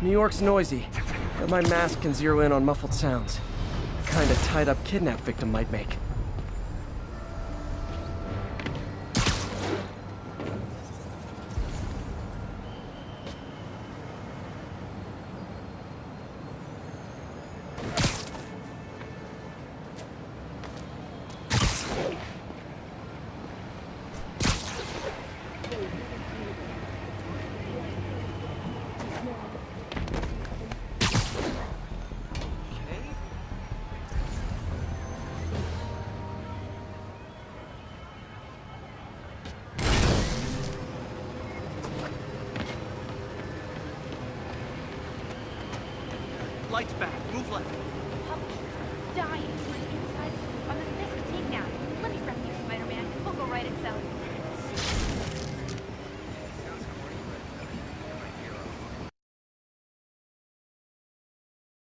New York's noisy, but my mask can zero in on muffled sounds. The kind a tied-up kidnap victim might make. Lights back. Move left. Dying. Inside. On the desk takedown. Let me rep you, Spider-Man. We'll go right itself.